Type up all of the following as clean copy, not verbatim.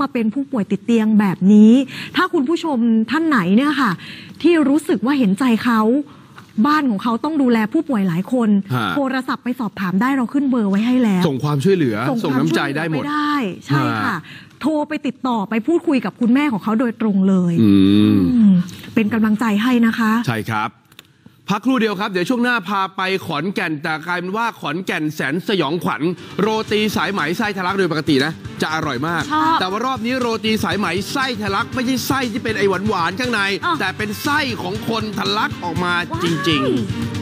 มาเป็นผู้ป่วยติดเตียงแบบนี้ถ้าคุณผู้ชมท่านไหนเนี่ยค่ะที่รู้สึกว่าเห็นใจเขาบ้านของเขาต้องดูแลผู้ป่วยหลายคนโทรศัพท์ไปสอบถามได้เราขึ้นเบอร์ไว้ให้แล้วส่งความช่วยเหลือส่งน้ำใจได้หมดได้ใช่ค่ะโทรไปติดต่อไปพูดคุยกับคุณแม่ของเขาโดยตรงเลยเป็นกำลังใจให้นะคะใช่ครับพักครู่เดียวครับเดี๋ยวช่วงหน้าพาไปขอนแก่นแต่กลายเป็นว่าขอนแก่นแสนสยองขวัญโรตีสายไหมไส้ทะลักโดยปกตินะจะอร่อยมากแต่ว่ารอบนี้โรตีสายไหมไส้ทะลักไม่ใช่ไส้ที่เป็นไอหวานๆข้างในแต่เป็นไส้ของคนทะลักออกมาจริงๆ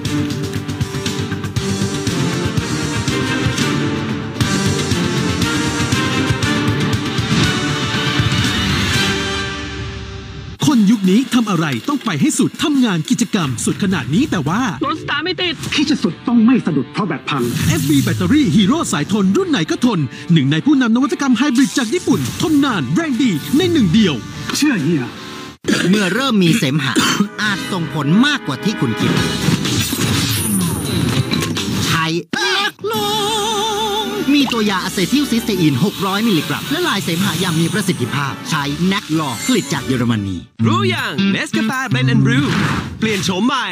คนยุคนี้ทำอะไรต้องไปให้สุดทำงานกิจกรรมสุดขนาดนี้แต่ว่ารถสตาร์ทไม่ติดที่จะสุดต้องไม่สะดุดเพราะแบตพัง FB แบตเตอรี่ฮีโร่สายทนรุ่นไหนก็ทนหนึ่งในผู้นำนวัตกรรมไฮบริดจากญี่ปุ่นทนนานแรงดีในหนึ่งเดียวเชื่อเฮียเมื่อเริ่มมีเสมหะ อาจส่งผลมากกว่าที่คุณคิดใช้เล็กลงมีตัวยาอะเซทิลซิสเตอีน600มิลลิกรัมและลายเสมหะอย่างมีประสิทธิภาพใช้แนคลอผลิตจากเยอรมนีรู้ยังเนสกาแฟเบนด์บรูเปลี่ยนโฉมใหม่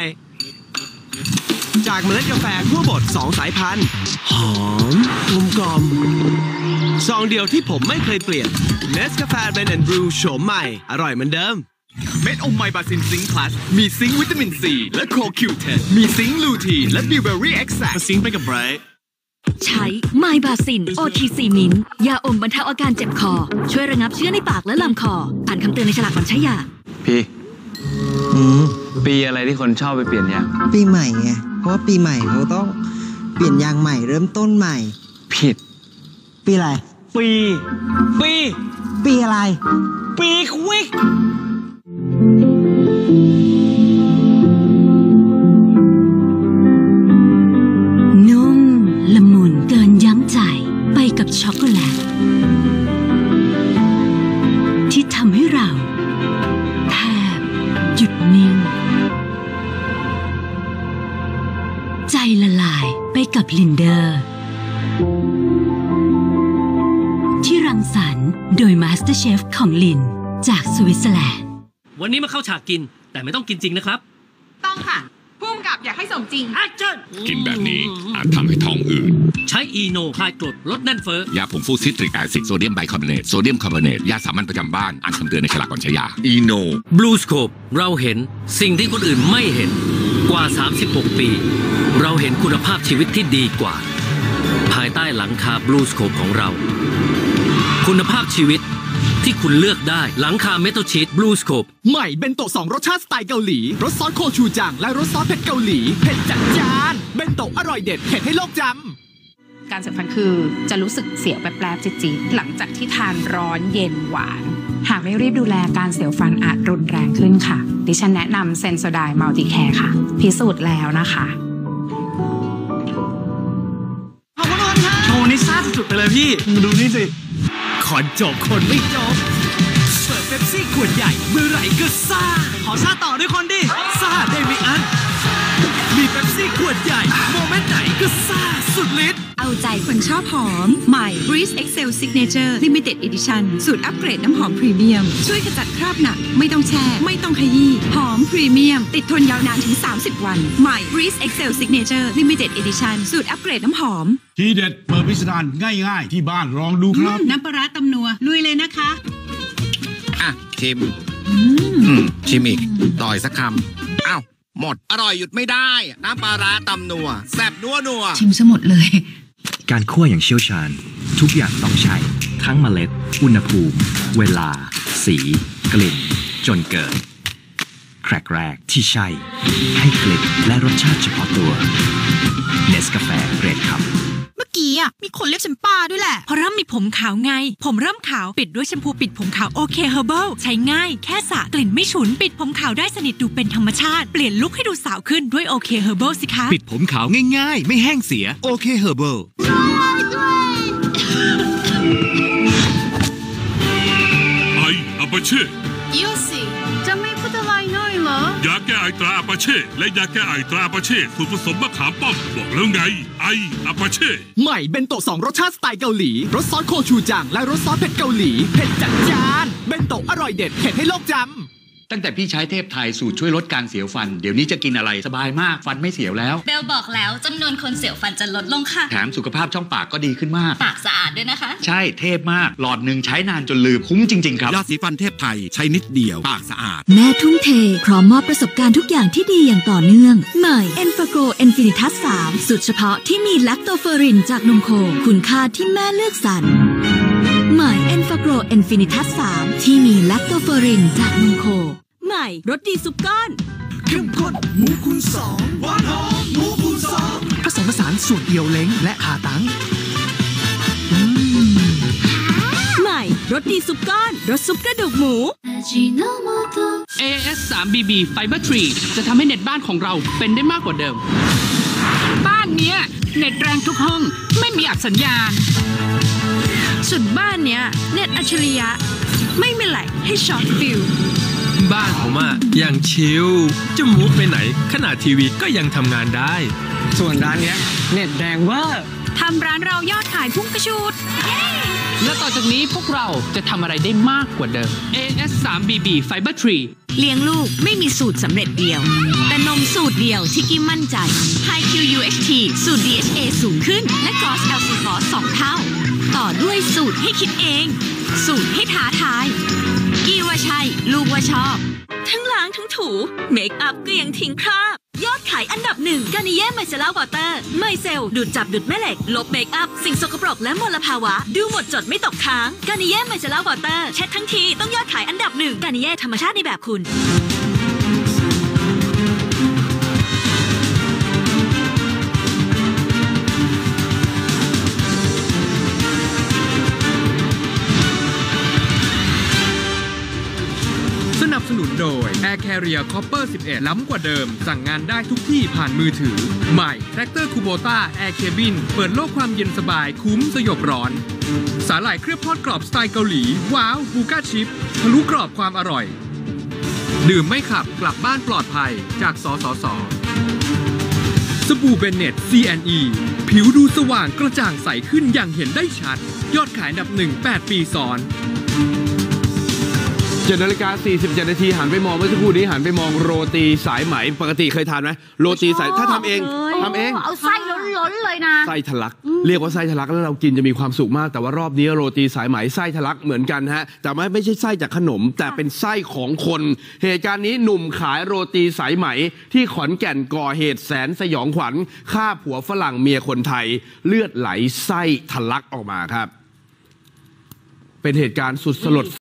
จากเมล็ดกาแฟคั่วบด2สายพันธุ์หอมกลมกล่อมซองเดียวที่ผมไม่เคยเปลี่ยนเนสกาแฟเบนด์บรูโฉมใหม่อร่อยเหมือนเดิมเม็ดอมไมบาซินซิงค์พลัสมีซิงค์วิตามินซีและโคคิว10มีซิงค์ลูทีนและบิวเบอรี่เอ็กซ์แซคซิงค์ไปกับไบรท์ใช้ไมบาซิน OTC มิ้นยาอมบรรเทาอาการเจ็บคอช่วยระงับเชื้อในปากและลำคออ่านคำเตือนในฉลากก่อนใช้ยาพี่ปีอะไรที่คนชอบไปเปลี่ยนยางปีใหม่ไงเพราะว่าปีใหม่เขาต้องเปลี่ยนยางใหม่เริ่มต้นใหม่ผิดปีอะไรปีอะไรปีควิกนุ่มละมุนเกินยั้งใจไปกับช็อกโกแลตที่ทำให้เราแทบหยุดนิ่งใจละลายไปกับลินเดอร์ที่รังสรรค์โดยมาสเตอร์เชฟของลินจากสวิตเซอร์แลนด์วันนี้มาเข้าฉากกินแต่ไม่ต้องกินจริงนะครับต้องค่ะพุ่มกับอยากให้สมจริงกินแบบนี้อาจทำให้ท้องอืดใช้อีโนคลายกรดลดแน่นเฟ้อยาผงฟูซิตริกแอซิดโซเดียมไบคาร์บอเนตโซเดียมคาร์บอเนตยาสามัญประจำบ้านอ่านคำเตือนในฉลากก่อนใช้ยาอีโนบลูสโคปเราเห็นสิ่งที่คนอื่นไม่เห็นกว่า36ปีเราเห็นคุณภาพชีวิตที่ดีกว่าภายใต้หลังคาบลูสโคปของเราคุณภาพชีวิตที่คุณเลือกได้หลังคาเมทัลชีทบลูสโคปใหม่เบนโตะ2รสชาติสไตล์เกาหลีรสซอสโคชูจังและรสซอสเผ็ดเกาหลีเผ็ดจัดจ้านเบนโตะอร่อยเด็ดเผ็ดให้โลกจำการเสพฟันคือจะรู้สึกเสียวแปลบๆจี๊ดๆหลังจากที่ทานร้อนเย็นหวานหากไม่รีบดูแลการเสียวฟันอาจรุนแรงขึ้นค่ะดิฉันแนะนำเซนโซไดมัลติแคร์ค่ะพิสูจน์แล้วนะคะโชว์นี้ซ่าสุดๆไปเลยพี่ดูนี่สิขอนจบคนไม่จบเปิดเป๊ปซี่ขวดใหญ่เมื่อไหร่ก็ซ่าขอซ่าต่อด้วยคนดิซ่าได้ไม่อั้นมีเป๊ปซี่ขวดใหญ่โมเมนต์ไหนก็ซ่าสุดฤทธิ์เอาใจคนชอบหอมใหม่ Breeze Excel Signature Limited Edition สูตรอัปเกรดน้ำหอมพรีเมียมช่วยขจัดคราบหนักไม่ต้องแช่ไม่ต้องขยี้หอมพรีเมียมติดทนยาวนานถึง30วันใหม่ Breeze Excel Signature Limited Edition สูตรอัปเกรดน้ำหอมทีเด็ดเปิดพิสดารง่ายๆที่บ้านลองดูครับน้ำปลาร้าตำนัวลุยเลยนะคะอ่ะชิมชิมอีกต่อยสักคำอ้าวหมดอร่อยหยุดไม่ได้น้ำปลาร้าตำนัวแซ่บนัวชิมซะหมดเลยการคั่วอย่างเชี่ยวชาญทุกอย่างต้องใช้ทั้งเมล็ดอุณหภูมิเวลาสีกลิ่นจนเกิดแครกแรกที่ใช่ให้กลิ่นและรสชาติเฉพาะตัวเนสกาแฟเกรดครับเมื่อกี้มีคนเรียกฉันป้าด้วยแหละเพราะเริ่มมีผมขาวไงผมเริ่มขาวปิดด้วยแชมพูปิดผมขาวโอเคเฮอร์เบิลใช้ง่ายแค่สระกลิ่นไม่ฉุนปิดผมขาวได้สนิทดูเป็นธรรมชาติเปลี่ยนลุคให้ดูสาวขึ้นด้วยโอเคเฮอร์เบิลสิคะปิดผมขาวง่ายๆไม่แห้งเสียโอเคเฮอร์เบิลไอ้อาปาเช่ยูสิจะไม่พูดอะไรน้อยเหรอรอยาแก้ไอตราอาปาเช่และยาแก้ไอตราอาปาเช่สูตรผสมมะขามป้อมบอกแล้วไงไออาปาเช่ใหม่เบนโตะ2รสชาติสไตล์เกาหลีรสซอสโคชูจังและรสซอสเผ็ดเกาหลีเผ็ดจัดจ้านเบนโตะอร่อยเด็ดเผ็ดให้โลกจำตั้งแต่พี่ใช้เทพไทยสูตรช่วยลดการเสียวฟันเดี๋ยวนี้จะกินอะไรสบายมากฟันไม่เสียวแล้วเบลบอกแล้วจำนวนคนเสียวฟันจะลดลงค่ะแถมสุขภาพช่องปากก็ดีขึ้นมากปากสะอาดด้วยนะคะใช่เทพมากหลอดหนึ่งใช้นานจนลืมคุ้มจริงๆครับยาสีฟันเทพไทยใช้นิดเดียวปากสะอาดแม่ทุ่มเทพร้อมมอบประสบการณ์ทุกอย่างที่ดีอย่างต่อเนื่องใหม่เอ็นฟาโกเอนฟินิทัส3สูตรเฉพาะที่มีแลคโตเฟอรินจากนมโคคุณค่าที่แม่เลือกสรรใหม่เอ็นฟาโกเอนฟินิทัส3ที่มีแลคโตเฟอรินจากนมโคใหม่รสดีซุปก้อนเข้มข้นหมูคูณ2หวานหอมหมูคูณ2ผสมผสานสูตรเดียวเล้งและขาตั้งใหม่รสดีซุปก้อนรสซุปกระดูกหมู AS 3BB Fiber 3จะทำให้เน็ตบ้านของเราเป็นได้มากกว่าเดิมบ้านเนี้ยเน็ตแรงทุกห้องไม่มีอับสัญญาณส่วนบ้านเนี้ยเน็ตอัจฉริยะไม่มีแหลกให้ช็อตฟิวบ้านผมอะอย่างชิลจะมูฟไปไหนขนาดทีวีก็ยังทำงานได้ส่วนร้านเนี้ยเน็ตแรงเวอร์ทำร้านเรายอดขายพุ่งกระชูดและต่อจากนี้พวกเราจะทำอะไรได้มากกว่าเดิม AS 3BB Fiber 3 เลี้ยงลูกไม่มีสูตรสำเร็จเดียวแต่นมสูตรเดียวที่กิ๊มมั่นใจ High QUHT สูตร DHA สูงขึ้นและ Gross LC Force 2 เท่าต่อด้วยสูตรให้คิดเองสูตรให้ท้าทายกี้ว่าใช่ลูกว่าชอบทั้งล้างทั้งถูเมคอัพก็ยังทิ้งคราบยอดขายอันดับ1กานิเย่ไมเซล่าวอเตอร์ไมเซลดูดจับดูดแม่เหล็กลบเมคอัพสิ่งสกปรกและมลภาวะดูหมดจดไม่ตกค้างกานิเย่ไมเซล่าวอเตอร์เช็ดทั้งทีต้องยอดขายอันดับ1กานิเย่ธรรมชาติในแบบคุณสนับสนุนโดย Air Carrier Copper 11 ล้ำกว่าเดิมสั่งงานได้ทุกที่ผ่านมือถือใหม่ Tractor Kubota Air Cabin เปิดโลกความเย็นสบายคุ้มสยบร้อนสาหร่ายเคลือบทอดกรอบสไตล์เกาหลีว้าวบูก้าชิปทะลุกรอบความอร่อยดื่มไม่ขับกลับบ้านปลอดภัยจากสสส.สบู่เบนเน็ต CNE ผิวดูสว่างกระจ่างใสขึ้นอย่างเห็นได้ชัดยอดขายอันดับ1 8 ปีซ้อน 7:47 นาทีหันไปมองเมื่อสักครู่นี้หันไปมองโรตีสายไหมปกติเคยทานไหมโรตีสายถ้าทำเองเอาไส้ล้นๆเลยนะไส้ทะลักเรียกว่าไส้ทะลักแล้วเรากินจะมีความสุขมากแต่ว่ารอบนี้โรตีสายไหมไส้ทะลักเหมือนกันฮะแต่ไม่ใช่ไส้จากขนมแต่เป็นไส้ของคนเหตุการณ์นี้หนุ่มขายโรตีสายไหมที่ขอนแก่นก่อเหตุแสนสยองขวัญฆ่าผัวฝรั่งเมียคนไทยเลือดไหลไส้ทะลักออกมาครับเป็นเหตุการณ์สุดสลด